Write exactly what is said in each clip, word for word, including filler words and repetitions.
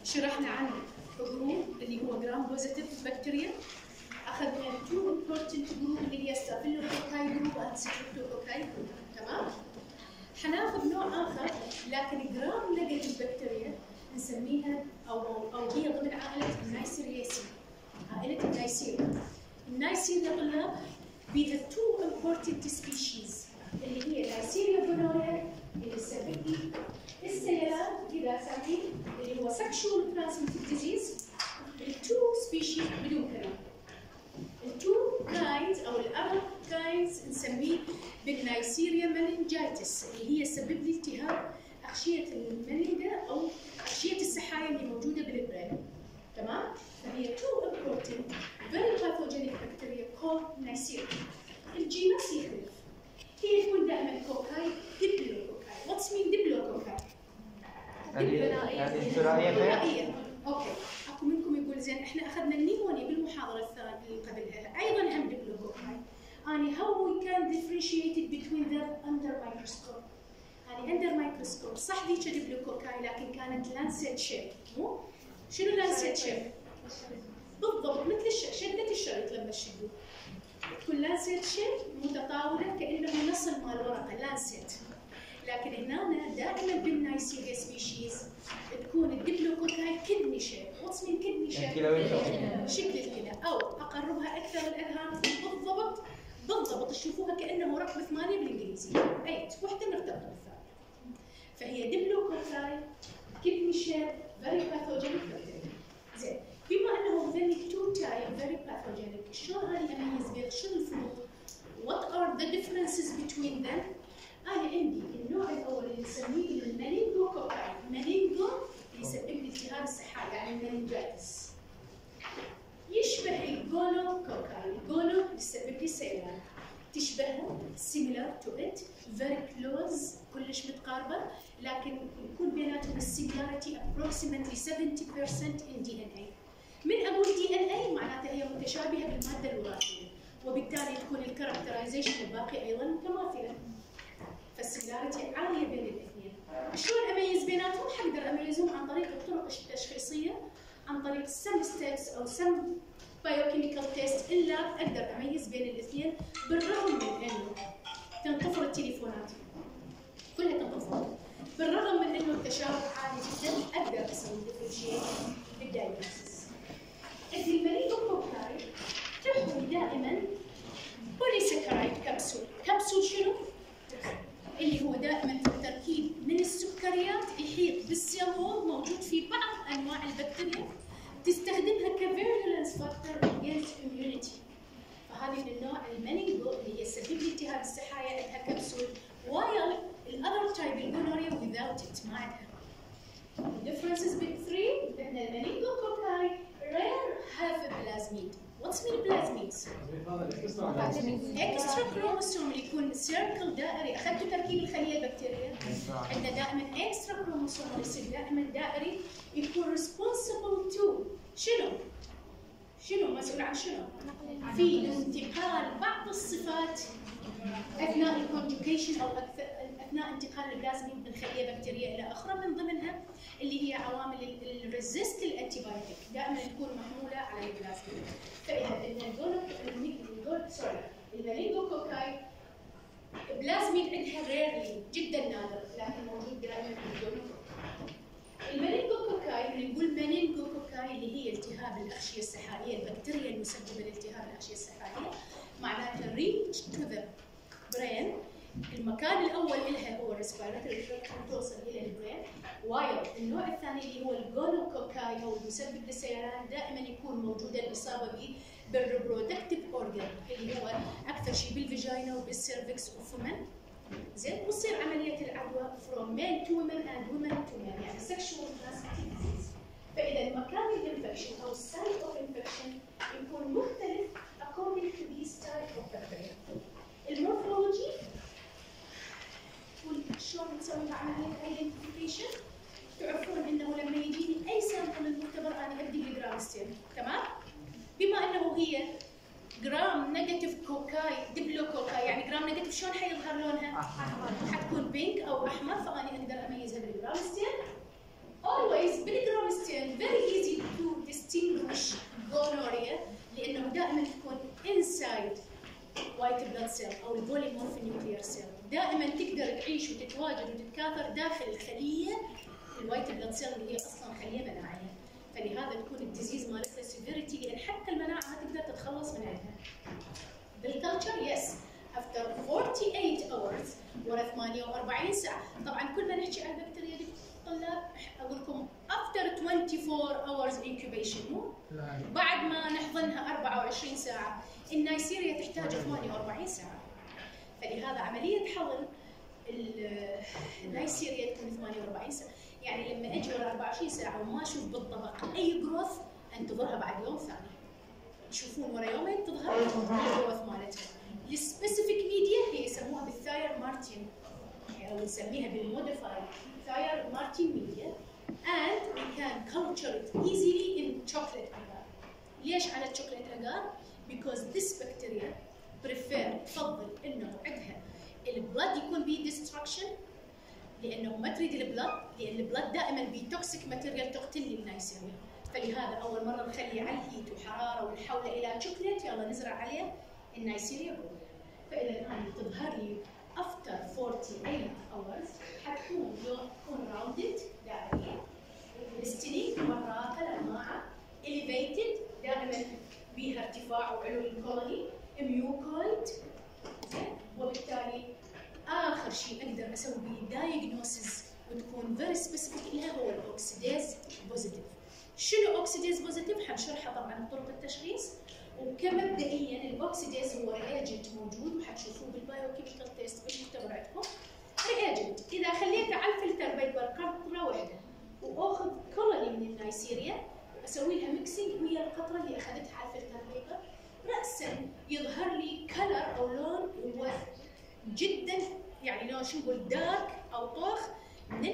شرحنا عن جروب اللي هو جرام بوزيتيف بكتيريا. اخذنا تو امبورتنت جروب اللي هي ستافيلوكوكاي جروب اند ستريبتوكوكاي. تمام؟ حناخذ نوع اخر لكن جرام نيجاتيف بكتيريا نسميها او او هي ضمن عائله النايسيرياسي. عائله النايسيريا. النايسيريا طلاب بيها تو امبورتنت سبيشيز اللي هي نايسيريا جونوريا اللي تسبب لي السيلان كذا سامعين اللي هو sexual transmitted disease. التو سبيشيز بدون كلام. التو كاينز او الارب كاينز نسميه بالنايسيريا مننجايتس اللي هي تسبب لي التهاب اغشيه المننجا او اغشيه السحايا اللي موجوده بالبرين. تمام؟ فهي تو امبورتنت فيري باثوجينيك بكتيريا كول نايسيريا. الجينس يختلف. هي تكون دائما كوكاي ديبلوكوكاي. واتس مين ديبلوكوكاي؟ يعني ثنائية. اوكي، اكو منكم يقول زين احنا اخذنا النيمونيا بالمحاضرة الثانية اللي قبلها، ايضا هم ديبلوكوكاي. اني how we can differentiate between them under microscope. يعني under microscope صح ذيك ديبلوكوكاي لكن كانت لانسيت شيب، مو؟ شنو لانسيت شيب؟ بالضبط مثل الش... شدة الشريط لما تشدوه. تكون لانسيت شيب متطاولة كأنه نص مال ورقة لانسيت. لكن هنا دائما بالنايسيريا سبيشيز تكون الديبلوكوكاي كدني شيب. واتس مين كدني شيب؟ شكل الكلى او اقربها اكثر الاذهان بالضبط بالضبط تشوفوها كانه رقم ثمانيه بالانجليزي ثمانية وحده مرتبطه بالثانيه. فهي ديبلوكوكاي كدني شيب فيري باثوجينيك بكتيريا. زين بما انه هذول تو تايب فيري باثوجينيك شلون اني اميز بين شنو الفروق؟ وات ار ذا ديفرنسز بتوين ذم؟ أنا عندي النوع الأول اللي نسميه المنينجوكوكاي. المنينجو يسبب لي التهاب السحايا يعني المننجايتس. يشبه الجونوكوكاي. الجونو يسبب لي سيلان. تشبهها similar to it very close كلش متقاربة لكن يكون بيناتهم السيميلاريتي approximately seventy percent in دي إن إيه. من أقول دي إن إيه معناتها هي متشابهة بالمادة الوراثية وبالتالي تكون الكاركترايزيشن الباقي أيضا متماثلة. فالسيميلاريتي عاليه بين الاثنين. شلون اميز بيناتهم؟ حقدر اميزهم عن طريق الطرق التشخيصيه، عن طريق سم ستيبس او سم بايوكيميكال تيست الا اقدر اميز بين الاثنين بالرغم من انه تنطفر التليفونات كلها تنطفر. بالرغم من انه التشابه عالي جدا اقدر اسوي ديفرنشيت بالدايجنوستس. المنينجوكوكاي تحوي دائما بوليسكرايد كبسول. كبسول شنو؟ اللي هو دائما تركيب من السكريات يحيط بالسيل وول موجود في بعض انواع البكتيريا تستخدمها كفيرولنس فاكتور اجينست اميونيتي. فهذه من النوع المنينجو اللي هي تسبب لي التهاب السحايا عندها كبسول وايل الاذر تايب الجونوريا without it ما عندها. الديفرنسز بين ثلاثة ان المنينجوكوكاي rare have a plasmid. What's mean plasmids؟ اكسترا كروموسوم اللي يكون سيركل دائري. اخذتوا تركيب الخليه البكتيريه؟ عندنا دائما اكسترا كروموسوم يصير دائما دائري يكون ريسبونسبل تو شنو؟ شنو مسؤول عن شنو؟ في انتقال بعض الصفات اثناء الكونجوكيشن او اثناء انتقال البلازميد من خليه بكتيريه الى اخرى من ضمنها اللي هي عوامل الريزيست الانتيبيوتيك دائما تكون محموله على البلازميد. فاذا الجول سوري المنينجوكوكاي بلازميد عندها ريرلي جدا نادر لكن موجود دائما في الجونوكوكاي. المنينجوكوكاي نقول منينجوكوكاي اللي هي التهاب الاغشيه السحائيه البكتيريا المسببه لالتهاب الاغشيه السحائيه معناتها ريتش تو ذا برين. المكان الاول لها هو الريسبيراتوري تراكت توصل الى البرين. وايل النوع الثاني اللي هو الجونوكوكاي هو المسبب للسيلان دائما يكون موجوده الاصابه به بالريبرودكتيف اورجن اللي هو اكثر شيء بالفيجينا وبالسيرفكس وفمن. زين وتصير عمليه العدوى from men to women and women to men يعني sexual transmitted disease. فاذا مكان الانفكشن او السايت اوف انفكشن يكون مختلف according to these type of bacteria. المورفولوجي شلون نسوي عمليه ايدنتيفيكيشن؟ تعرفون انه لما يجيني اي سامبل المختبر انا ابدي بالجرام ستين. تمام؟ بما انه هي جرام نيجاتيف كوكاي ديبلوكوكاي يعني جرام نيجاتيف شلون حيظهر لونها؟ احمر. حتكون بينك او احمر فاني اقدر اميزها بالجرام ستين. always بالجرام ستين تقدر تعيش وتتواجد وتتكاثر داخل الخليه الوايت بلاد سيل اللي هي اصلا خليه مناعيه. فلهذا تكون الديزيز مالتها سيفيريتي لان حتى المناعه ما تقدر تتخلص من عندها. بالكلتشر يس افتر أربعة وأربعين hours ورا ثمانية وأربعين ساعه. طبعا كل ما نحكي عن البكتيريا دي طلاب اقول لكم افتر أربعة وعشرين hours incubation مو؟ بعد ما نحضنها أربعة وعشرين ساعه. النايسيريا تحتاج ثمانية وأربعين ساعه. فلهذا عمليه حضن النايسيريا تكون ثمانية وأربعين ساعه. يعني لما اجي ورا أربعة وعشرين ساعه وما اشوف بالطبق اي جروث انتظرها بعد يوم ثاني. تشوفون ورا يومين تظهر الجروث مالتها. السبيسيفيك ميديا هي يسموها بالثاير مارتين او نسميها بالموديفايد ثاير مارتين ميديا and we can culture it easily in chocolate agar. ليش على الشوكليت agar؟ because this bacteria prefer تفضل انه عندها البلد يكون به destruction لانه ما تريد البلد لان البلد دائما به توكسيك ماتيريال تقتل النايسيريا. فلهذا اول مره نخلي على الهيت وحراره ونحوله الى شوكليت يلا نزرع عليه النايسيريا بول. فاذا الان تظهر لي افتر أربعة وأربعين hours حتكون تكون راوندد دائريه الستينيك مرات الانواع elevated دائما بها ارتفاع وعلو الكولوني ميوكويد وبالتالي اخر شيء اقدر اسوي به دايجنوسيس وتكون فيري سبيسيفيك لها هو الاوكسيديز بوزيتيف. شنو اوكسيديز بوزيتيف؟ حنشرحها طبعا طرق التشخيص. وكمبدئيا الاوكسيديز هو رياجنت موجود وحتشوفوه بالبايوكيميكال تيست بالمختبر عندكم. رياجنت اذا خليته على الفلتر بيكبر قطره واحده واخذ كولوني من النايسيريا اسوي لها ميكسينج ويا القطره اللي اخذتها على الفلتر بيكبر راسا يظهر لي كلر او لون هو جدا يعني لون شو نقول دارك او طوخ من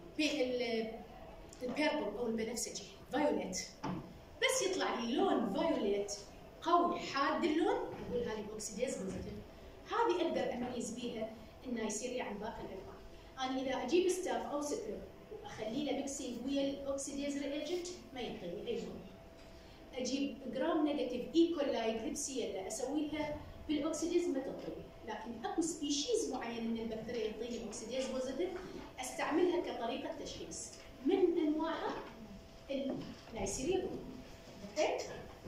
البيربل او البنفسجي فايوليت. بس يطلع لي لون فايوليت قوي حاد اللون نقول هذه اوكسيديز بوزيتيف. هذه اقدر اميز بيها النايسيريا عن باقي الانواع. انا اذا اجيب ستاف او ستريب واخلي له ميكسينج ويا الاوكسيديز رياجنت ما يعطيني اي لون. اجيب جرام نيجاتيف ايكولاي جريبسيلا اسوي لها بالاوكسيديز ما تعطيني. لكن اكو سبيشيز معين من البكتيريا تعطيني اوكسيديز بوزيتيف استعملها كطريقه تشخيص. من انواعها النايسيريا بول. اوكي؟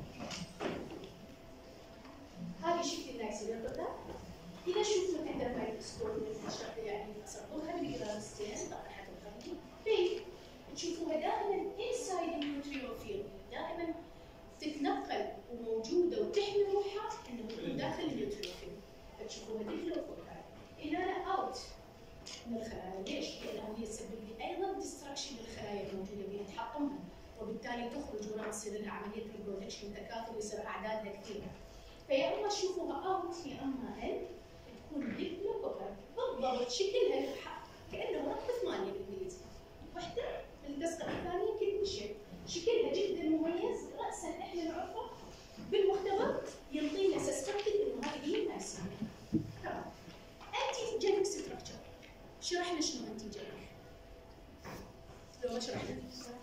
هذه شفت النايسيريا بول. اذا شفتوا عندنا مايكروسكوب يعني صرتوها بالجرامستين طبعا حتظهر لي تشوفوها دائما انسايد النيوتريوفيل دائما تتنقل وموجوده وتحمي روحها انه تكون داخل النيوتريوفيل. فتشوفوها ديفلو فوكال الى اوت من الخلايا. ليش؟ لانه هي تسبب لي ايضا ديستراكشن للخلايا الموجوده بها تحطمها وبالتالي تخرج وراء تصير لها عمليه ريبرودكشن تكاثر ويصير اعدادها كثيره. فيا اما تشوفوها اوت يا اما ان تكون ديفلو فوكال بالضبط شكلها كانه رقم ثمانيه بالانجليزي. واحده الدسقه الثانيه كدني شيب شكلها جدا مميز راسا احنا نعرفه بالمختبر يعطينا سسبكتد انه هذه هي نايسيريا. تمام. انتي جينيك ستراكشر شرحنا شنو انتي جينيك؟ لو ما شرحنا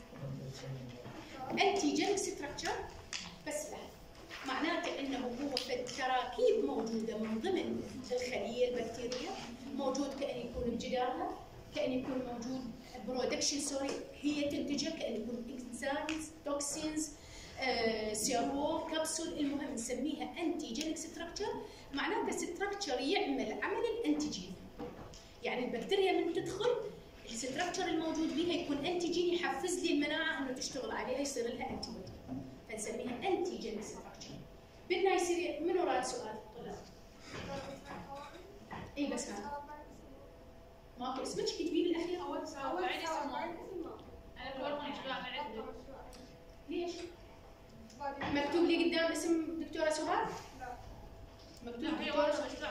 انتي جينيك ستراكشر بس لا معناته انه هو تراكيب موجوده من ضمن الخليه البكتيريه موجود كأن يكون بجدارها كأن يكون موجود برودكشن سوري هي تنتجه كأن يكون انزيمز توكسينز آه، سيرو كبسول المهم نسميها انتي جينيك ستراكشر. معناته ستراكشر يعمل عمل الانتيجين. يعني البكتيريا من تدخل الستراكشر الموجود بها يكون انتيجين يحفز لي المناعه انه تشتغل عليها يصير لها انتي بودي فنسميها انتي جينيك ستراكشر. بالنايسيريا منو راد سؤال؟ طلاب اي بس هذا ماكو اسمك كتبيه بالاخير اول سؤال عندي اسم انا اول ما ليش؟ مكتوب لي قدام اسم دكتوره سهاد؟ لا مكتوب دكتوره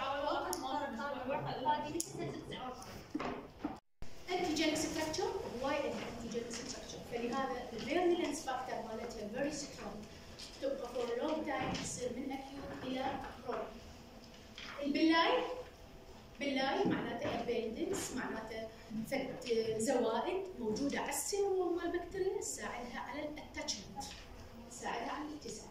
انتي جينيك ستراكشر وايد انتي جينيك ستراكشر فلهذا الفيرميلانس فاكتور مالتها فيري سترونج تبقى فور لونج تايم تصير من اكيوت الى كرونيك. البلاي باللاي معناته ابندنس معناته فت زوائد موجوده على السيروم مال البكتيريا تساعدها على الاتاتشمنت تساعدها على الاتساع.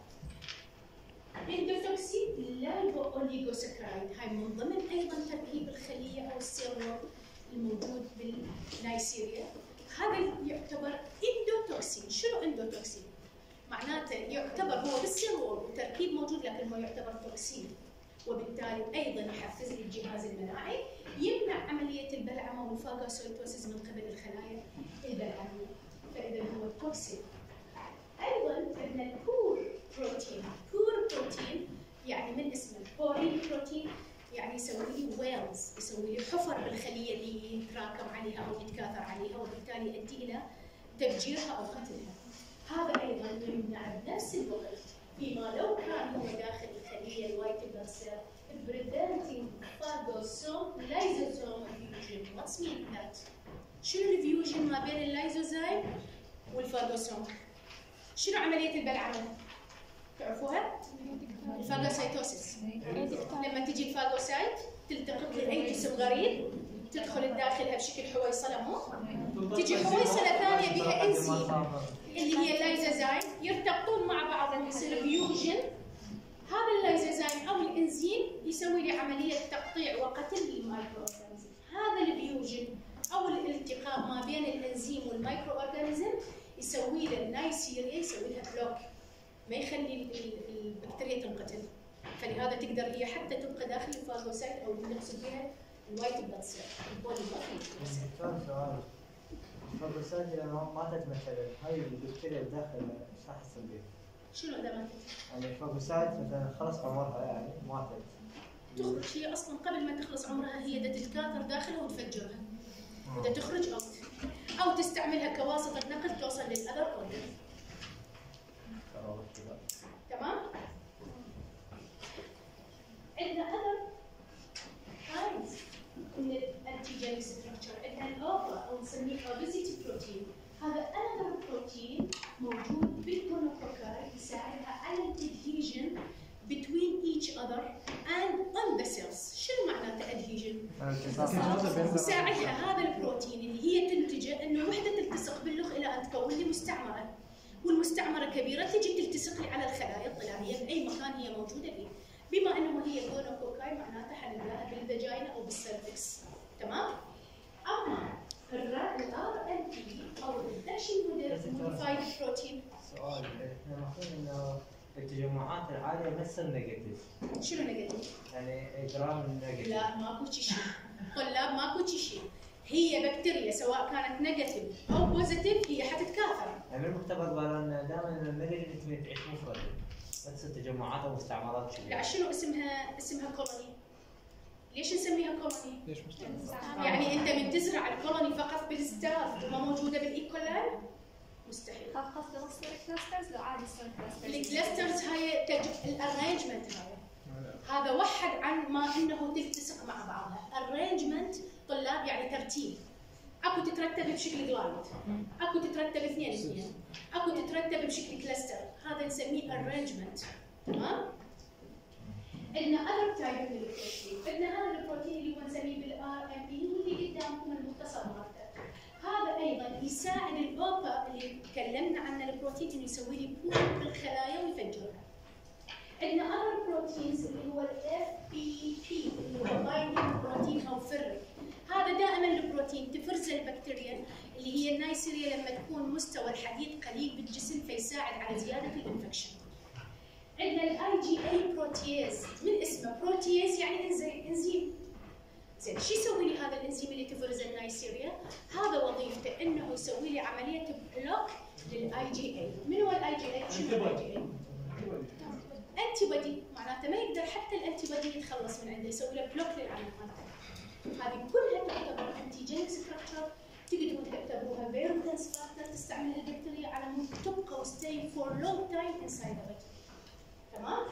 الاندوتوكسين لايبو اوليغوساكرايد هاي من ضمن ايضا تركيب الخليه او السيروم الموجود بالنايسيريا هذا يعتبر اندوتوكسين. شنو اندوتوكسين؟ معناته يعتبر هو بالسيل وول وتركيب موجود لكن هو يعتبر توكسين، وبالتالي ايضا يحفز لي الجهاز المناعي، يمنع عمليه البلعمه والفاغوسايتوسيس من قبل الخلايا البلعميه، فاذا هو توكسين. ايضا عندنا البور بروتين. بور بروتين يعني من اسمه بورين بروتين يعني يسوي لي ويلز، يسوي لي حفر بالخليه اللي يتراكم عليها او يتكاثر عليها، وبالتالي يؤدي الى تفجيرها او قتلها. هذا ايضا يمنع بنفس الوقت فيما لو كان هو داخل الخليه الوايت بلاد سيل preventing phagosome lysosome fusion. What's mean that؟ شنو الفيوجن ما بين اللايزوزايم والفاغوسوم؟ شنو عمليه البلعمه؟ تعرفوها؟ الفاغوسايتوسيس. لما تجي الفاغوسايت تلتقط باي جسم غريب تدخل داخلها بشكل حويصله، مو؟ تجي حويصله ثانيه بها انزيم اللي هي اللايزوزايم يرتبطون مع بعض يصير فيوجن. هذا اللايزوزايم او الانزيم يسوي لي عمليه تقطيع وقتل للمايكرو اورجانيزم. هذا الفيوجن او الالتقاء ما بين الانزيم والمايكرو اورجانيزم يسوي له النايسيريا، يسوي لها بلوك، ما يخلي البكتيريا تنقتل. فلهذا تقدر هي حتى تبقى داخل الفاغوسايت او نقصد بها الوايت بلاد سيل البولي سؤال سؤال الفاغوسايت اذا ماتت مثلا هاي البكتيريا داخل ايش راح يصير بها؟ شنو اذا ماتت؟ يعني الفاغوسايت مثلا خلص عمرها يعني ماتت تخرج هي اصلا قبل ما تخلص عمرها هي بدها تتكاثر داخلها وتفجرها. بدها تخرج اوت او تستعملها كواسطه نقل توصل للاذر اورجن. تمام؟ عندنا اذر كاينز من الانتيجينيك ستراكشر. عندنا الاوبا او نسميه اوبيزيتي بروتين. هذا اذر بروتين موجود بالكونوكوكاي يساعدها على الادهيجن between each other and on the cells. شنو معناته adhesion؟ يساعدها هذا البروتين اللي هي تنتجه انه وحده تلتصق باللخ الى ان تكون لي مستعمره، والمستعمره كبيره تجي تلتصق لي على الخلايا الطلائيه باي مكان هي موجوده فيه. بما انه هي كونوكوكاي معناتها حنلقاها بالفاجينا او بالسيرفكس. تمام؟ اما الار ان بي او الريدكشن موديفايد بروتين. سؤال احنا المفروض انه التجمعات العاليه نفس النيجاتيف. شنو نيجاتيف؟ يعني جرام نيجاتيف. لا ماكو شيء. طلاب ماكو شيء. هي بكتيريا سواء كانت نيجاتيف او بوزيتيف هي حتتكاثر. يعني المختبر قال لنا دائما النيجاتيف تعيش مفردة. بس التجمعات او استعمارات شو؟ لا شنو اسمها اسمها كولوني؟ ليش نسميها كولوني؟ ليش مستعمرة؟ يعني انت من تزرع الكولوني فقط بالستاف وما موجوده بالايكولاي؟ مستحيل. خاصة تصير كلاسترز لو عادي تصير كلاسترز. الكلاسترز هاي تج... الارينجمنت هاي. هذا وحد عن ما انه تلتصق مع بعضها. الارينجمنت طلاب يعني ترتيب. اكو تترتب بشكل جلايد، اكو تترتب اثنين اثنين، اكو تترتب بشكل كلاستر، هذا نسميه arrangement. تمام؟ عندنا other type من البروتين، عندنا هذا البروتين اللي هو نسميه بالار ام بي اللي قدامكم المختصر مالته. هذا ايضا يساعد الاوبا اللي تكلمنا عنه البروتين انه يسوي لي بول بالخلايا ويفجرها. عندنا other proteins اللي هو الاف بي بي اللي هو binding بروتين او فرق. هذا دائما البروتين تفرز البكتيريا اللي هي النايسيريا لما تكون مستوى الحديد قليل بالجسم فيساعد على زياده الانفكشن. عندنا الاي جي اي بروتياز، من اسمه بروتياز يعني انزيم. زين شو يسوي لي هذا الانزيم اللي تفرز النايسيريا؟ هذا وظيفته انه يسوي لي عمليه بلوك للاي جي اي. من هو الاي جي اي؟ شنو الاي جي اي؟ انتي بودي، معناته ما يقدر حتى الانتي بودي يتخلص من عنده، يسوي له بلوك للعمليات. هذه كلها تعتبر انتيجينيك ستراكشر، تقدرون تعتبروها فيرولنس فاكتور تستعمل البكتيريا على مود تبقى وستي فور لونج تايم انسايد ذا بودي. تمام؟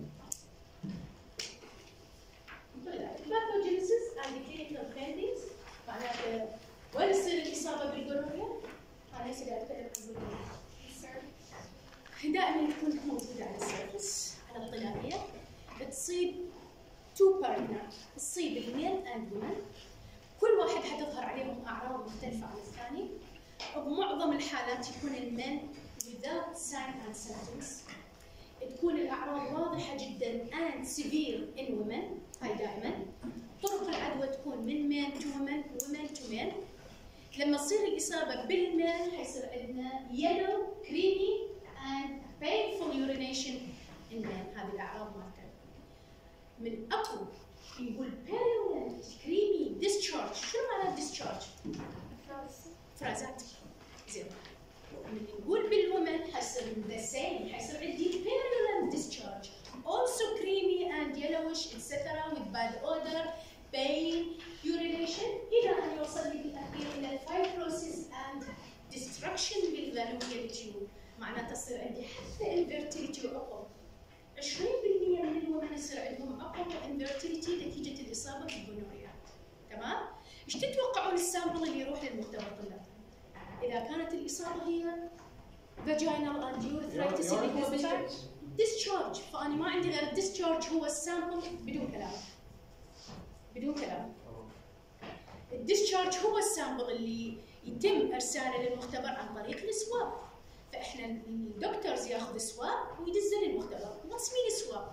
الباثوجينيسيس اند كلينيكال فايندينجز معناته وين تصير الاصابه بالجونوريا؟ انا هسه قاعد اتكلم عن الجونوريا. دائما تكون موجوده على السيرفس على الطلائيه، تصيب تو بارتنر، تصيب الميل اند وومن، كل واحد حتظهر عليهم اعراض مختلفه عن الثاني. بمعظم الحالات يكون المن without sign and symptoms، تكون الاعراض واضحه جدا and severe in women، هاي دائما. طرق العدوى تكون من men to women women to men. لما تصير الاصابه بالمال حيصير عندنا yellow creamy and painful urination in men، هذه الاعراض مالته. من اقوى يقول purulent creamy discharge، شنو معنى discharge؟ فرازات. زين. من نقول بالومن حيصير the same، حيصير عندي purulent discharge also creamy and yellowish et cetera with bad odor pain urination الى ان يوصل لي بالاخير الى fibrosis and destruction بالفالوبيال تيوب. معناته تصير عندي حتى infertility وعقم. عشرين بالمئة من الومن يصير عندهم عقم وانفيرتيليتي نتيجه الاصابه بالجونوريا. تمام؟ ايش تتوقعون السامبل اللي يروح للمختبر طلاب؟ اذا كانت الاصابه هي vaginal and urethritis اللي هو discharge discharge، فانا ما عندي غير discharge هو السامبل بدون كلام. بدون كلام. الديscharge هو السامبل اللي يتم ارساله للمختبر عن طريق السواب. فاحنا الدكتورز ياخذ سواب ويدزه للمختبر. واتس مين سواب؟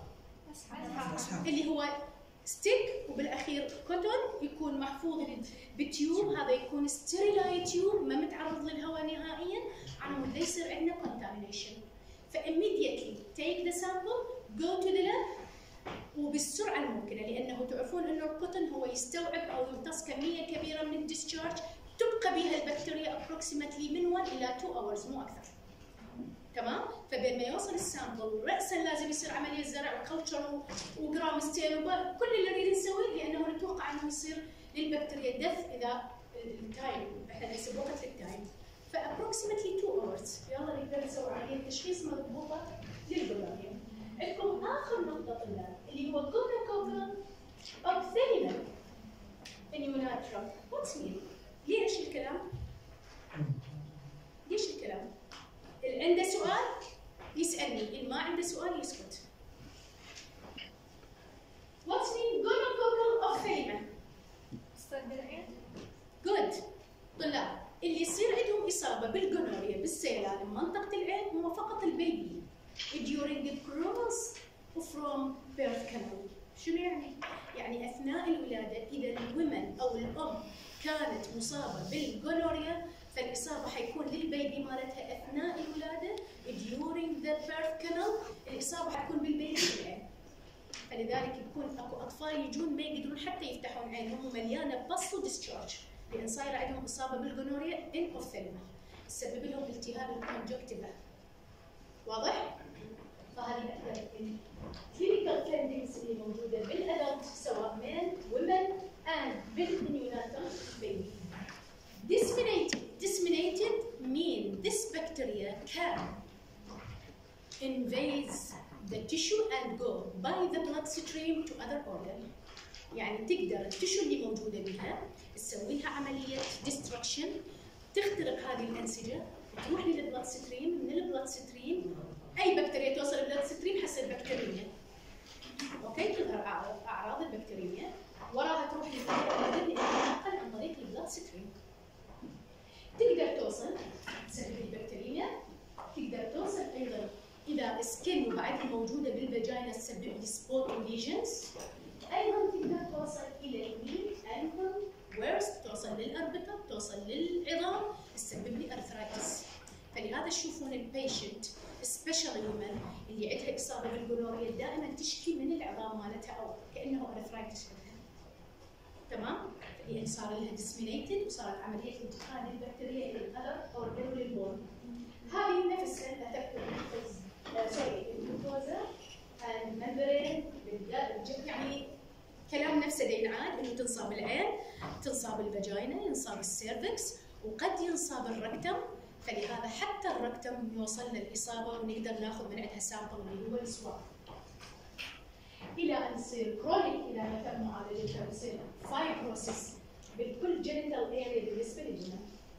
اللي هو ستيك وبالاخير كوتون يكون محفوظ بالتيوب، هذا يكون ستيريلاي تيوب ما متعرض للهواء نهائيا عشان لا يصير عندنا contamination. فإميديتلي take the sample go to the lab وبالسرعه الممكنه، لانه تعرفون انه الكوتون هو يستوعب او يمتص كميه كبيره من الديscharge تبقى بها البكتيريا approximately من واحد إلى اثنين hours مو اكثر. تمام؟ فبين ما يوصل السامبل راسا لازم يصير عمليه زرع وكلتشر وجرام ستين وكل اللي نريد نسويه، لانه نتوقع انه يصير للبكتيريا دث اذا التايم احنا نحسب وقت للتايم. فابروكسيمتلي اثنين اورز يلا نقدر نسوي عمليه تشخيص مضبوطه للجونوريا. عندكم اخر نقطه طلاب اللي هو جونوكوكال اوبثيليوم انيوناترم. واتس مين؟ ليش الكلام؟ ليش الكلام؟ اللي عنده سؤال يسالني، اللي ما عنده سؤال يسكت. واتس مين جونوكوكال اوبثيليوم؟ تصيب بالعين؟ جود. طلاب اللي يصير عندهم اصابه بالجونوريا بالسيلان بمنطقه العين هم فقط البيبي during the cross from birth canal. شنو يعني؟ يعني اثناء الولاده اذا الومن او الام كانت مصابه بالجونوريا فالاصابه حيكون للبيبي مالتها اثناء الولاده during the birth canal، الاصابه حتكون بالبيبي بالعين. فلذلك يكون اكو اطفال يجون ما يقدرون حتى يفتحون عينهم ومليانه بص وديscharge لان صايره عندهم اصابه بالجونوريا ان اوفثالما تسبب لهم التهاب الكونجكتيفا. واضح؟ فهذه اكثر الكلينيكال فايندينجز اللي موجوده بالادلت سواء مين ومن اند بالنيوناتال بيبي. disseminated disseminated mean this bacteria can invade the tissue and go by the blood stream to other organ. يعني تقدر التشو اللي موجوده بها تسوي لها عمليه destruction، تخترق هذه الانسجه تروح للبلاد ستريم، من البلاد ستريم اي بكتيريا توصل للبلاد ستريم حسب بكتيريا. اوكي؟ تظهر اعراض البكتيريا وراها تروح للبلاد تنقل عن طريق البلاد ستريم. تقدر توصل تسبب البكتيريا، تقدر توصل ايضا اذا سكن وبعدها موجوده بالفاجينا تسبب لي سبوت ليجنز، ايضا تقدر توصل الى الني انكل ويرست، توصل للاربطه، توصل للعظام، تسبب لي ارثرايتس. فلهذا تشوفون البيشنت سبيشال وومن اللي عندها اصابه بالجونوريا دائما تشكي من العظام مالتها او كانه ارثرايتس عندها. تمام؟ لان صار لها ديسمينيتد وصارت عمليه انتقال البكتيريا الى الاذر او للبون. هذه نفسها لا تكون سوري الجلوكوزا الممبرين يعني كلام نفسه ينعاد انه تنصاب العين، تنصاب الفاجينا، ينصاب السيرفكس، وقد ينصاب الركتم. فلهذا حتى الركتم يوصل للاصابه ونقدر ناخذ من عندها سامبل اللي هو السواب. الى ان يصير كرونيك اذا ما تم معالجتها بيصير فايبروسيس بالكل جينيتال اريا بالنسبه للجنين.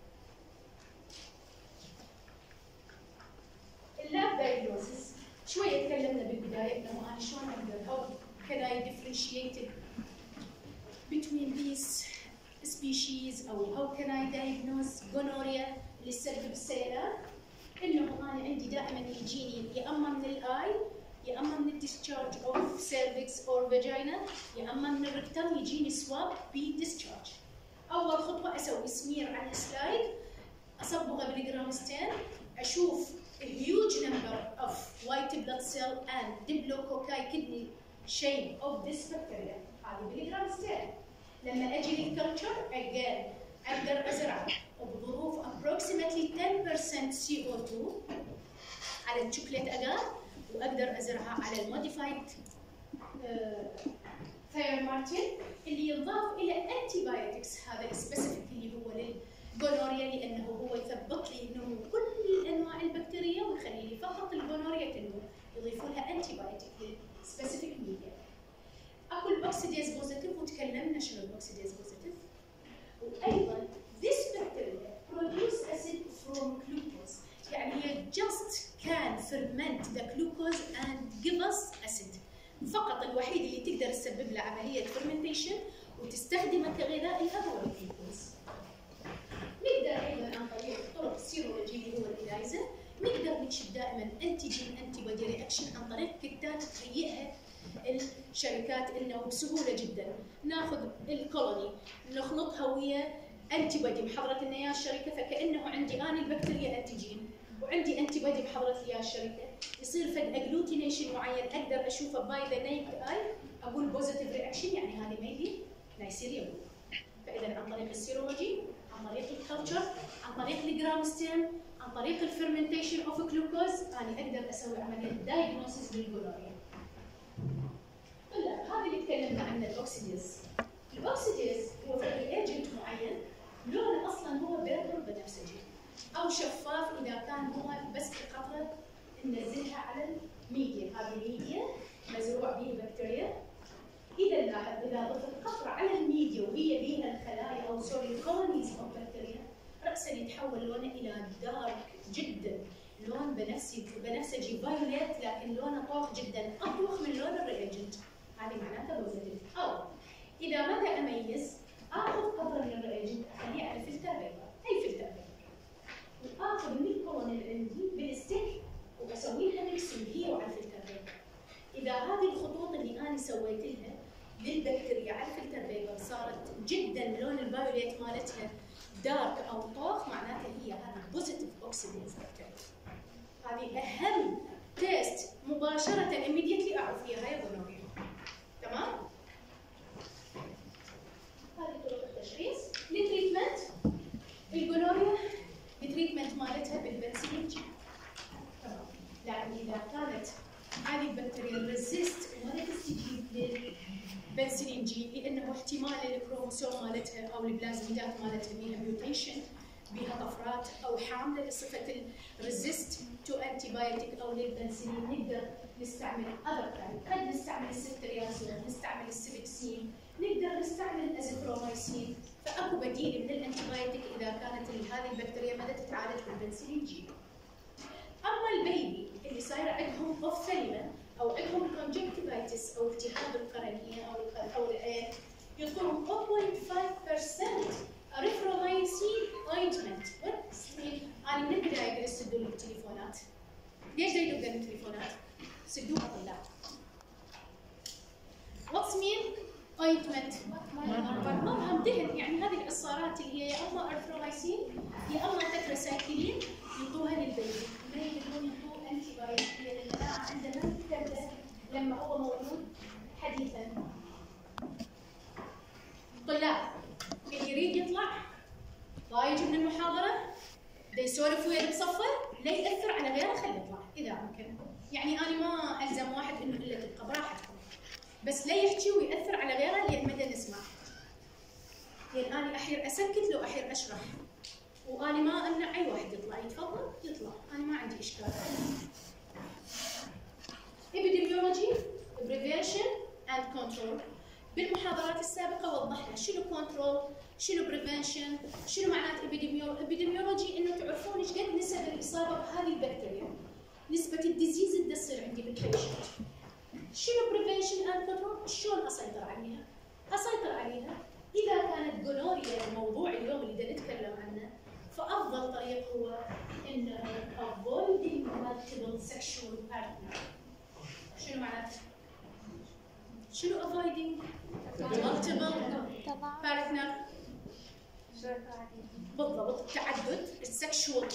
اللاب دايجنوستس شويه تكلمنا بالبدايه انه انا شلون اقدر how can I differentiate between these species او how can I diagnose gonorrhea اللي تسبب السيلان. انه انا عندي دائما يجيني يا اما من الاي اما من الديسشارج اوف سيرفكس اور فاجينا، يا اما من الركتم يجيني سواب بديسشارج. اول خطوه اسوي سمير على السلايد، اصبغه بالجرام ستين، اشوف الهيوج نمبر اوف وايت بلاد سيل اند ديبلوكوكاي كدني شيب اوف ذيس بكتيريا، هذه بالجرام ستين. لما اجي للكلتشر اجين اقدر ازرع بظروف approximately ten percent سي أو تو على الشوكليت اجار، واقدر ازرعها على الموديفايد ثاير مارتن اللي يضاف الى انتي بايوتكس، هذا السبيسيفيك اللي هو للجونوريا، لانه هو يثبط لي نمو كل انواع البكتيريا ويخلي لي فقط الجونوريا تنمو، يضيفوا لها انتي بايوتيك سبيسيفيك ميديا. اكو الاوكسيديز بوزيتيف وتكلمنا شنو الاوكسيديز بوزيتيف. وايضا this bacteria produce acid from glucose، يعني هي just can ferment the glucose and give us acid. فقط الوحيد اللي تقدر تسبب له عمليه fermentation وتستخدمه كغذاء لها هو الجلوكوز. نقدر ايضا عن طريق طرق السيرولوجي اللي هو الإلايزا نقدر نكشف دائما انتيجين انتي بودي رياكشن عن طريق كتات تهيئها الشركات انه بسهوله جدا. ناخذ الكولوني نخلطها ويا انتي بودي بحضره لنا اياه الشركه، فكانه عندي انا البكتيريا انتيجين وعندي انتي بودي بحضره لي الشركه، يصير فد اجلوتينيشن معين اقدر اشوفه باي ذا نيكد اي، اقول بوزيتيف رياكشن يعني هذه ميلي نيسيريا. فاذا عن طريق السيرولوجي، عن طريق الكلتشر، عن طريق الجرام ستين، عن طريق الفرمنتيشن اوف جلوكوز، انا اقدر اسوي عمليه دايجنوستس بالجونوريا. طيب هذا اللي تكلمنا عنه الاوكسيديز. الاوكسيديز هو رياجنت معين لونه اصلا هو بيربل بنفسجي او شفاف اذا كان هو بس بقطره ننزلها على الميديا، هذه الميديا مزروع به بكتيريا. اذا لاحظ اذا ضفت قطره على الميديا وهي بيها الخلايا او سوري كولونيز او بكتيريا، راسا يتحول لونه الى دارك جدا، لون بنفسجي بنفسجي فايوليت، لكن لونه طوخ جدا، اطوخ من لون الرياجنت، هذه معناتها بوزيتيف. او اذا ما اميز اخذ قطره من الرياجنت اخليه على فلتر بيضاء، اي فلتر بيضاء، واخذ من الكولوني اللي عندي بالستيك واسوي لها ميكسنج هي وعلى الفلتر بيضاء. اذا هذه الخطوط اللي انا سويت لها للبكتيريا على الفلتر بيبر صارت جدا لون الفايوليت مالتها دارك او طوخ، معناتها هي هذه بوزيتيف اوكسيديز بكتيريا. هذه اهم تيست مباشره immediately اعرف فيها هاي جونوريا. تمام؟ هذه طرق التشخيص. التريتمنت الجونوريا التريتمنت مالتها بالبنسلين جي. تمام. لكن اذا كانت هذه البكتيريا ريزيست وما تستجيب للبنسلين جي لانه احتمال الكروموسوم مالتها او البلازميدات مالتها بيها ميوتيشن، بيها طفرات او حامله لصفه الريزيست تو انتي بايوتيك او للبنسلين، نقدر نستعمل اذر تايب، قد نستعمل السيفتريازون، نستعمل السيفكسين، نقدر نستعمل الازيثرومايسين، فاكو بديل من الانتي بايوتيك اذا كانت هذه البكتيريا ما تتعالج بالبنسلين جي. اما البيبي اللي صاير عندهم اوفثالما او عندهم كونجكتيفايتس او التهاب القرنيه او او العين، يعطوهم zero point five percent اريثرومايسين اوينتمنت. انا من البدايه قلت سدوا لي التليفونات. ليش دا يدقون التليفونات؟ سدوها طلاب. واتس مين؟ اوينتمنت. مرهم دهن، يعني هذه العصارات اللي هي يا اما اريثرومايسين يا اما تتراسايكلين يعطوها للبيبي، ما يقدرون يعطوه انتي بايوتيك لان المناعه عنده ما تبدا لما هو مولود حديثا. طلاب اللي يريد يطلع ضايج من المحاضره دا يسولف ويا بصفه لا ياثر على غيره خليه يطلع اذا امكن. يعني انا ما الزم واحد انه الا تبقى براحتكم، بس لا يحكي وياثر على غيره لان مدى نسمع. لان انا احير اسكت لو احير اشرح، وانا ما امنع اي واحد يطلع، يتفضل يطلع، انا ما عندي اشكال. epidemiology prevention and control. بالمحاضرات السابقه وضحنا شنو كنترول، شنو بريفنشن، شنو معنات epidemiology، انه تعرفون ايش قد نسب الاصابه بهذه البكتيريا، نسبه الديزيز اللي تصير عندي بالبيشنت. شنو بريفنشن اند كنترول؟ شلون اسيطر عليها؟ اسيطر عليها اذا كانت جونوريا الموضوع اليوم اللي بدنا نتكلم عنه، فافضل طريق هو انه avoiding multiple sexual partner. شنو شنو معناته؟ شنو avoiding؟ multiple partner بالضبط التعدد السكشوال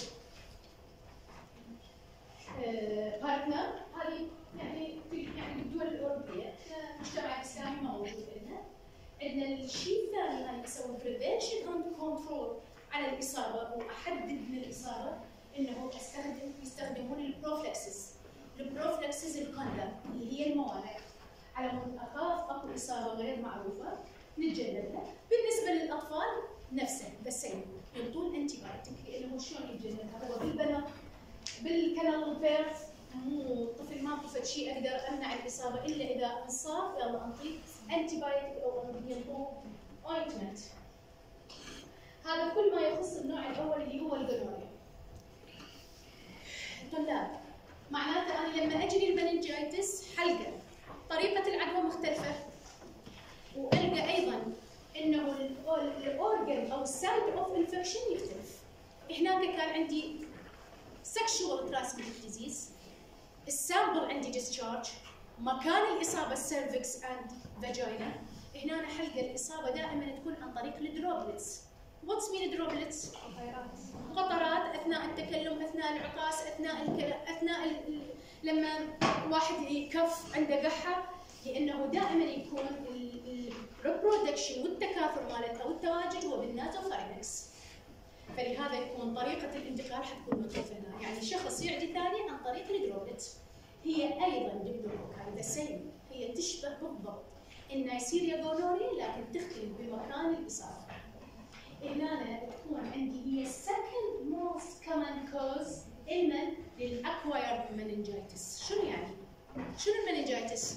بارتنر. هذه يعني يعني بالدول الاوروبيه المجتمع الاسلامي ما موجود لنا. عندنا الشيء الثاني هاي يسوي بريفنشن اند كنترول على الاصابه واحدد من الاصابه انه استخدم يستخدمون البروفلكسز. البروفلكسز الكوندم اللي هي الموانع على مود اخاف اكو اصابه غير معروفه نتجنبها. بالنسبه للاطفال نفسه بس يعطون انتي بايوتيك لانه شلون يتجنبها؟ هو بالبنات بالكنال بيرث مو الطفل ما طفل شيء اقدر امنع الاصابه الا اذا انصاب يلا انطيه انتي بايوتيك او ينطوه اوينتمنت. هذا كل ما يخص النوع الاول اللي هو الجونوريا. طلاب معناته انا لما اجري المننجايتس حلقه طريقه العدوى مختلفه والقى ايضا انه الاورجن او السايت اوف انفكشن يختلف. هناك كان عندي sexual transmitted disease، السامبل عندي discharge، مكان الاصابه السيرفكس اند فاجينا. هنا حلقه الاصابه دائما تكون عن طريق الدروبلتس. واتس مين دروبلتس؟ قطرات اثناء التكلم، اثناء العطاس، اثناء الكلام، اثناء ال... لما واحد يكف عنده قحه، لانه دائما يكون الريبرودكشن والتكاثر مالتها والتواجد هو بالنازوفارينكس. فلهذا يكون طريقه الانتقال حتكون مختلفه هنا، يعني شخص يعدي ثاني عن طريق الدروبلت. هي ايضا دبلوكوكاي ذا سيم، هي تشبه بالضبط النيسيريا جونوريا لكن تختلف بمكان الاصابه. هنا تكون عندي هي second most common cause علما للاكوايرد مننجايتس. شنو يعني؟ شنو المننجايتس؟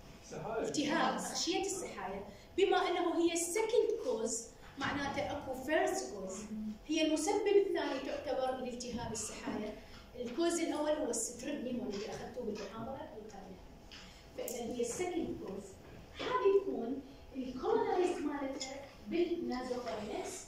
التهاب اغشيه السحايا. بما انه هي second cause معناته اكو first cause، هي المسبب الثاني تعتبر لالتهاب السحايا. الكوز الاول هو الستريب نيمونيا اللي اخذتوه بالمحاضره القادمه. فاذا هي السكند كوز هذه تكون الكولونايز مالتها بالنازوفارينكس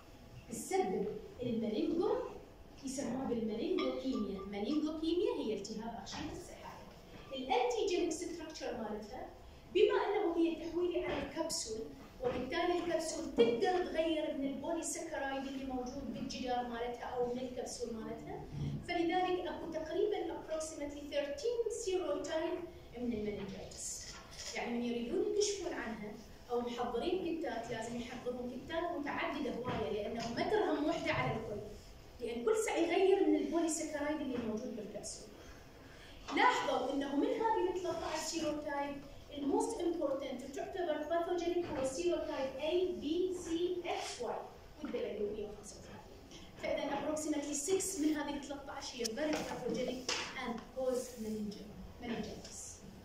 تسبب المنينجو، يسموها بالمنينجوكيميا. منينجوكيميا هي التهاب اغشيه السحايا. الانتيجينيك ستراكشر مالتها بما انه هي تحويلي على الكبسول، وبالتالي الكبسول تقدر تغير من البوليسكرايد اللي موجود بالجدار مالتها او من الكبسول مالتها، فلذلك اكو تقريبا approximately ثلاثة عشر سيروتايب من المننجايتس. يعني من يريدون يكشفون عنها او محضرين كتات لازم يحضرون كتات متعدده هوايه، لانه ما ترهم وحده على الكل، لان كل ساعه يغير من البوليسكرايد اللي موجود بالكبسول. لاحظوا انه من هذه ال ثلاثة عشر سيروتايب الموست امبورتنت تعتبر باثوجينيك هو السيروتايب A B C X Y والدلالة مئة وخمسة وثلاثين. فاذا approximately ستة من هذه ال ثلاثة عشر هي very pathogenic and cause meningitis.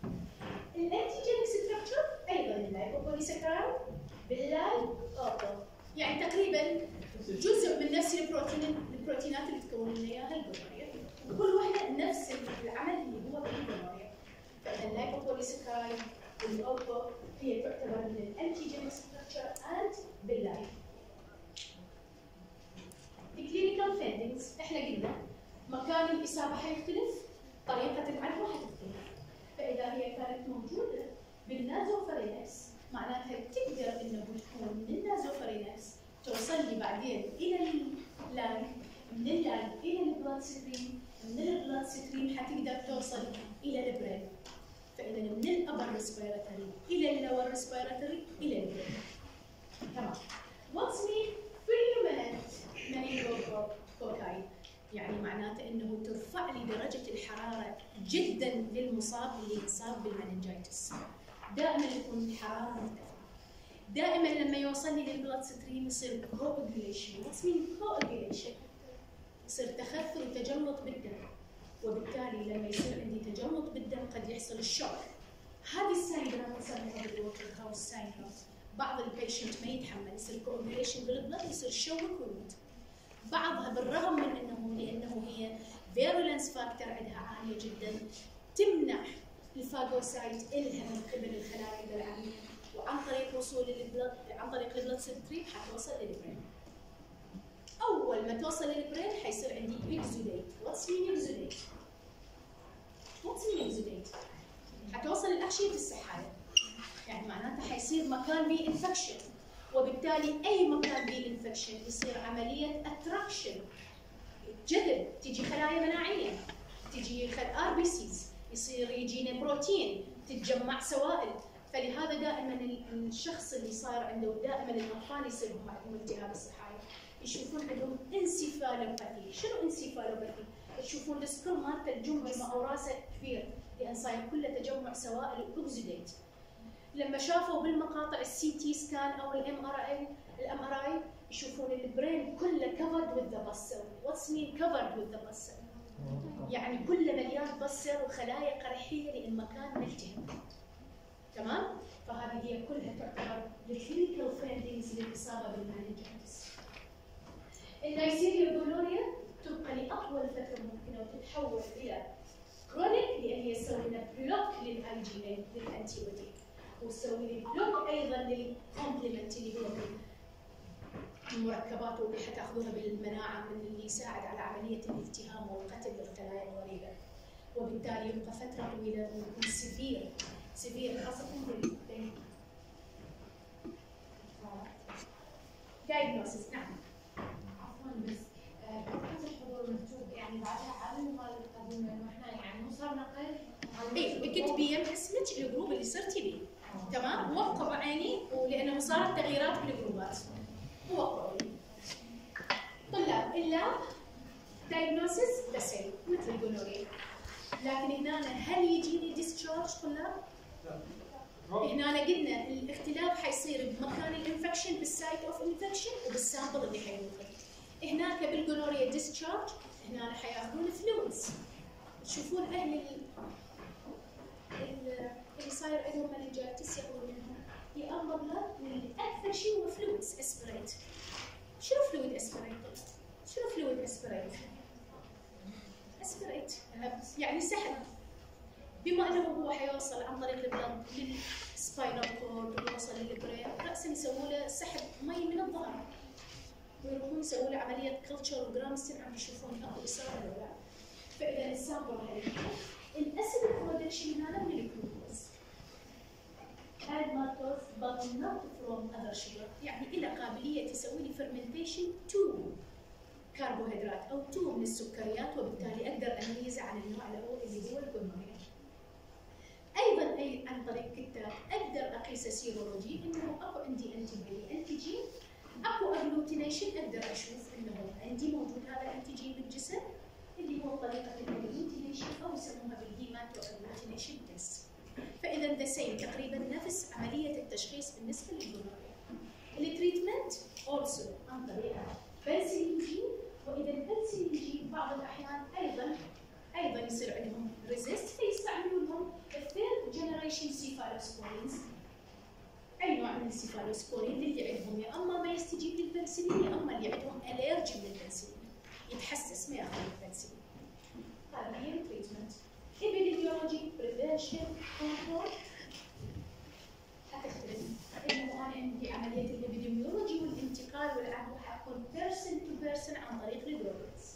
الانتيجينيك ستراكشر ايضا اللايبوبوليساكرايد باللاي اوتو، يعني تقريبا جزء من نفس البروتين البروتينات اللي تكون لنا اياها الجونوريا، وكل واحده نفس العمل اللي هو بالجونوريا. فإذا اللايبوبوليساكرايد والأوبو هي تعتبر من الانتيجينيك ستراكشر اند باللاي. الكلينيكال فايندينجز احنا قلنا مكان الإصابة حيختلف، طريقة العدوى حتختلف. فإذا هي كانت موجودة بالنازوفارينكس معناتها تقدر إنه تكون من النازوفارينكس توصل لي بعدين إلى اللانج، من اللانج إلى البلاد ستريم، من البلاد ستريم حتقدر توصل إلى البرين. فإذا من الأبر ريسبيراتوري إلى اللور ريسبيراتوري إلى البرين. تمام. واتس مين فيلومنت منينجوكوكاي؟ يعني معناته انه ترفع لي درجه الحراره جدا للمصاب اللي يصاب بالمننجايتس. دائما يكون الحراره مرتفعه. دائما لما يوصل لي للبلاد ستريم يصير كوagulation. واتس مين كوagulation؟ يصير تخثر وتجلط بالدم. وبالتالي لما يصير عندي تجلط بالدم قد يحصل الشوك. هذه السايندروم نسميها بالووتر هاوس سايندروم. بعض البيشنت ما يتحمل، يصير كوagulation بالبلد، يصير شوك ويموت. بعضها بالرغم من انه لانه هي فيرولنس فاكتور عندها عاليه جدا تمنع الفاجوسايت الها من قبل الخلايا البلعوميه، وعن طريق وصول البلد عن طريق البلد ستريم حتوصل للبرين. اول ما توصل للبرين حيصير عندي اكزوديت. واتس مين اكزوديت؟ واتس مين اكزوديت؟ اتراكشن في السحايا، يعني معناته حيصير مكان بيه انفكشن، وبالتالي اي مكان بيه انفكشن يصير عمليه اتراكشن، جذب، تجي خلايا مناعيه، تجي ار بي سيز، يصير يجينا بروتين، تتجمع سوائل. فلهذا دائما الشخص اللي صار عنده، دائما الاطفال يصير عندهم التهاب السحايا يشوفون عندهم انسيفالوباثي. شنو انسيفالوباثي؟ تشوفون السكر مالته الجمجمه او راسه كبير، لان صاير كله تجمع سوائل واكسديت. لما شافوا بالمقاطع السي تي سكان او الام ار اي الام ار اي يشوفون البرين كله covered with the bus cell. What's mean covered with the bus cell؟ يعني كله مليان بس وخلايا قرحيه لان مكان ملتهب. تمام؟ فهذه هي كلها تعتبر الكلينيكال فايندينجز للاصابه بالمانجنتس. النيسيريا جلوريا تبقى لاطول فتره ممكنه وتتحول الى كرونيك، لان هي تسوي لنا بلوك للاي جي اي للانتي بودي، وتسوي لي بلوك ايضا للكومبلمنت اللي هو المركبات واللي حتاخذوها بالمناعه من اللي يساعد على عمليه الالتهام والقتل للخلايا الغريبه. وبالتالي يبقى فتره طويله ويكون سيفير سيفير خاصه بال دايجنوستس. نعم عفوا بس كتابة الحضور مكتوب يعني بعدها على المقال القديم، لانه احنا يعني مو صار نقل. اي بكتبي يم اسمك الجروب اللي صرتي بيه. تمام؟ وقعوا عيني، ولانه صارت تغييرات بالجروبات وقعوا لي. طلاب اللاب دايجنوستس ذا سيم مثل الجونوريا، لكن هنا هل يجيني ديسشارج طلاب؟ هنا قلنا الاختلاف حيصير بمكان الانفكشن، بالسايت اوف انفكشن وبالسامبل اللي حيوصل. هناك بالجونوريا ديسشارج، هنا حياخذون فلويدز. تشوفون اهل ال... اللي صاير عندهم مننجايتس ياخذون منهم يا اما بلاد، والاكثر شيء هو فلويدز اسبريت. شنو فلويد اسبريت؟ شنو فلويد اسبريت؟ اسبريت يعني سحب، بما انه هو حيوصل عن طريق البلد للسباينال كورد ويوصل للبرين، راسا يسووا له سحب مي من الظهر ويروحون يسووا له عمليه كلتشر وجرامستن عم يشوفون اكو اصابه ولا لا. فاذا السامبل هذا الاسيد برودكشن هذا من الجلوكوز add maltose but not from other sugar، يعني إلى قابلية تسوي لي fermentation to كربوهيدرات أو تو من السكريات، وبالتالي أقدر أميزه عن النوع الأول اللي هو الجلوكوز. أيضا أي عن طريق كتاب أقدر أقيس سيرولوجي إنه أكو عندي أنتي أنتيجين، أكو أجلوتينيشن، أقدر أشوف إنه عندي موجود هذا الأنتيجين بالجسم اللي هو طريقة الأجلوتينيشن أو يسموها بالهيماتو أجلوتينيشن تيست. فإذا ذا سيم تقريبا نفس عملية التشخيص بالنسبة للجلوكوز. التريتمنت أولسو عن طريق بنسلين جين، وإذا البنسلين جين بعض الأحيان أيضا أيضا يصير عندهم ريزيست، فيستعملوا لهم الثيرد جنريشن سيفالوسبورينز. أي نوع من السيفالوسبورين اللي عندهم يا أما ما يستجيب للبنسلين يا أما اللي عندهم أليرجي للبنسلين يتحسس ما ياخذ البنسلين. هذه هي التريتمنت. epidemiology prevention control حتختلف، انه انا عندي عمليه الابيديميولوجي والانتقال والعدوى حتكون بيرسون تو بيرسون عن طريق الجلوكوز.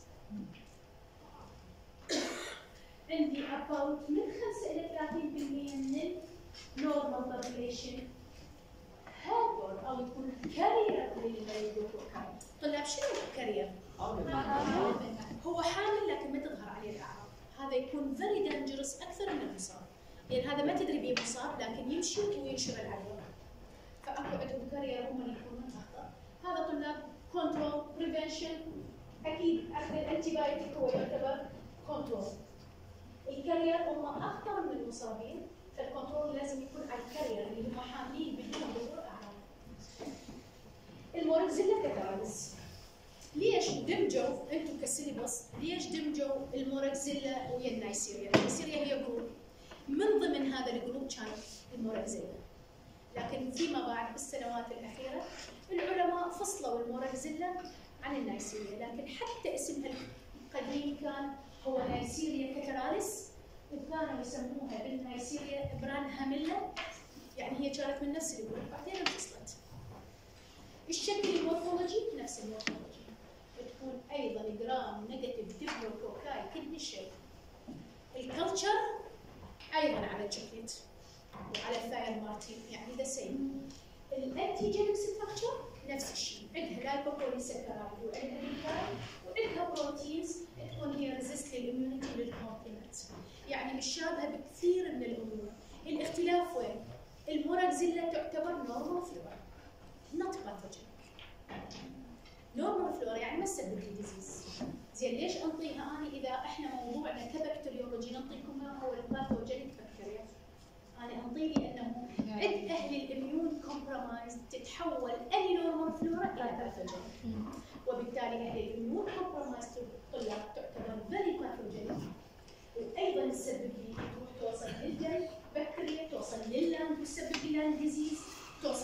عندي about من خمسة إلى ثلاثين بالمئة من النورمال population هابر او يكون كارير للجلوكوز. طلاب شنو كارير؟ هو حامل لكن ما تظهر عليه الاعراض. هذا يكون very dangerous أكثر من المصاب، لأن هذا ما تدري به مصاب لكن يمشي وينشر العدوى. فأكو عندهم كارير هم اللي يكونون أخطر. هذا طلاب كنترول بريفنشن، أكيد أخذ الأنتيبايوتيك هو يعتبر كنترول. الكارير هم أخطر من المصابين، فالكنترول لازم يكون على الكارير اللي هم حاملين بدون ظهور أعراض. الموركزيلا كاتاليس. ليش دمجوا انتم كسيلبس؟ ليش دمجوا الموركزيلا ويا النيسيريا؟ النيسيريا هي جروب، من ضمن هذا الجروب كان الموركزيلا، لكن فيما بعد بالسنوات الاخيره العلماء فصلوا الموركزيلا عن النيسيريا، لكن حتى اسمها القديم كان هو نيسيريا كاتاليس، وكانوا يسموها بالنيسيريا برانهاميلا، يعني هي كانت من نفس الجروب بعدين انفصلت. الشكل المورفولوجي نفس المورفولوجي، تكون ايضا جرام نيجاتيف ديبلوكوكاي كدني شيب. الكلتشر ايضا على الشوكليت، وعلى الثاير مارتين، يعني ذا سيم. الانتيجينيك ستراكشر نفس الشيء، عندها لايبوبوليساكرايد وعندها نيوكلايد وعندها بروتينز تكون هي ريزيست للاميونيتي للكومبلمنت، يعني مشابهه بكثير من الامور. الاختلاف وين؟ الموراكزيلا تعتبر نورمال فلورا نوت باثوجينيك. نورمال فلورا يعني ما تسبب لي ديزيز. زين ليش انطيها اني اذا احنا موضوعنا كبكتيريولوجي نعطيكم ما هو الباثوجينيك بكتيريا؟ انا انطي لي انه عند اهل الاميون كومبرومايز تتحول اي نورمال فلورا الى باثوجينيك، وبالتالي اهل الاميون كومبرومايز طلاب تعتبر فيري باثوجينيك، وايضا تسبب لي تروح توصل للدم بكتيريا، توصل لللاند وتسبب لي لاند ديزيز، توصل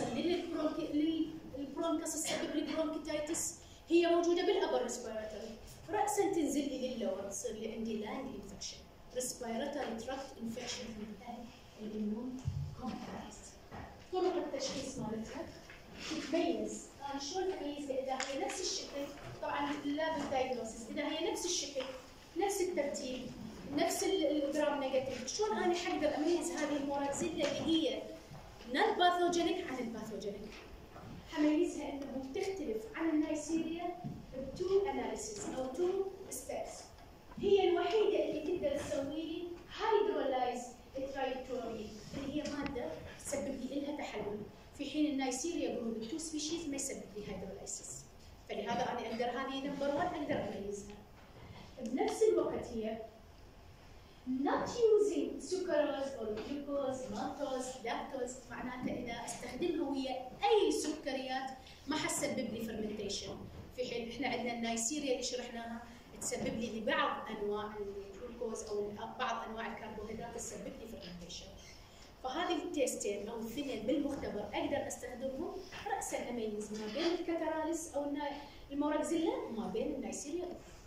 للبرونكس تسبب لي برونكيتايتس. هي موجوده بالابر ريسبيراتوري، راسا تنزل لي لللور تصير لي عندي لاند انفكشن، ريسبيراتوري تراكت انفكشن في اهل الاميون كومبرومايز. طرق التشخيص مالتها تتميز، انا شلون اميزها اذا هي نفس الشكل؟ طبعا اللاب دايجنوستس اذا هي نفس الشكل نفس الترتيب نفس الجرام نيجاتيف، شلون انا حقدر اميز هذه الموراكزيلا اللي هي نون باثوجينيك عن الباثوجينيك؟ حميزها انه تختلف عن النايسيريا بتو اناليسيس او تو ستيبس. هي الوحيده اللي تقدر تسوي لي هايدرولايز ترايتورين اللي هي ماده تسبب لي لها تحلل، في حين النايسيريا جروب التو سبيشيز ما يسبب لي هايدرولايسيس، فلهذا انا اقدر هذه نمبر واحد اقدر اميزها. بنفس الوقت هي not using sucrose or glucose, maltose, lactose، معناته اذا استخدمها ويا اي سكريات ما حتسبب لي فرمنتيشن، في حين احنا عندنا النايسيريا اللي شرحناها تسبب لي لبعض انواع الجلوكوز او بعض انواع الكربوهيدرات تسبب لي فرمنتيشن. فهذه التيستين او الاثنين بالمختبر اقدر استخدمهم راسا اميز ما بين الكاتراليس او الموراكزيلا وما بين النايسيريا.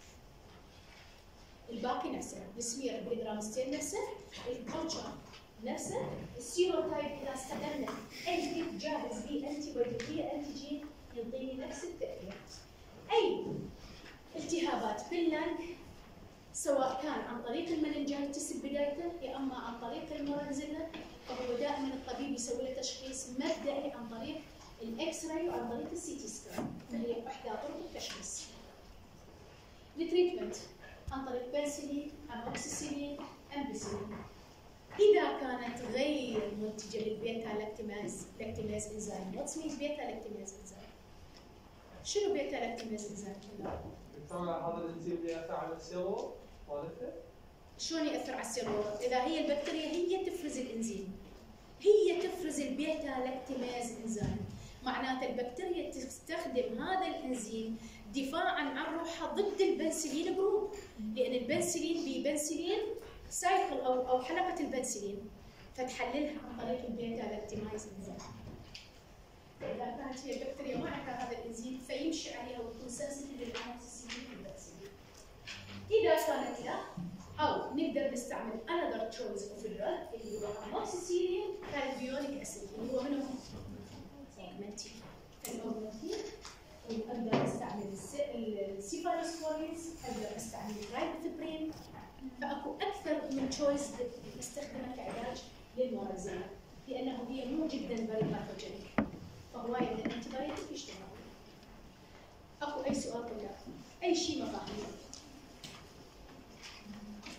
الباقي نفسه، السمير بالجرامستين نفسه، الكلتشر نفسه، السيروتايب اذا استخدمنا اي كيت جاهز به انتي بودي انتيجين يعطيني نفس التاثير. اي التهابات باللنج سواء كان عن طريق المننجايتس بدايته يا اما عن طريق الموراكزيلا، فهو دائما الطبيب يسوي له تشخيص مبدئي عن طريق الاكس راي وعن طريق السي تي سكان، فهي احدى طرق التشخيص. التريتمنت عن طريق بنسلين، اموكسيسيلين، امبيسيلين. اذا كانت غير منتجه للبيتا لاكتيماز لاكتيماز انزيم، واتس مينز بيتا لاكتيماز انزيم؟ شنو بيتا لاكتيماز انزيم؟ هذا الانزيم اللي ياثر على السيرور مالته؟ شلون ياثر على السيرور؟ اذا هي البكتيريا هي تفرز الانزيم، هي تفرز البيتا لاكتيماز انزيم، معناته البكتيريا تستخدم هذا الانزيم دفاعا عن روحها ضد البنسلين جروب، لان البنسلين ببنسلين سايكل او او حلقه البنسلين، فتحللها عن طريق البيتا لاكتيماز انزيم. فاذا كانت هي البكتيريا ما عندها هذا الانزيم فيمشي عليها وتكون سنسيتيف للاموكسيسيلين والبنسلين. اذا كانت لا، او نقدر نستعمل another choice of drug اللي هو اموكسيسيلين كالفيونيك اسيد اللي هو منه اوغمنتين. الاوغمنتين اقدر استعمل السيفالوسبورينز، اقدر استعمل الرايبوفيبرين، فاكو اكثر من تشويس نستخدمها كعلاج للموراكزيلا، لانه هي مو جدا فيري باثوجينيك، فهوايه من الانتيبيوتيك يشتغل. اكو اي سؤال طلاب؟ اي شيء ما فاهمين؟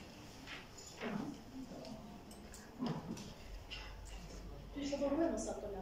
الحضور وين وصل طلاب؟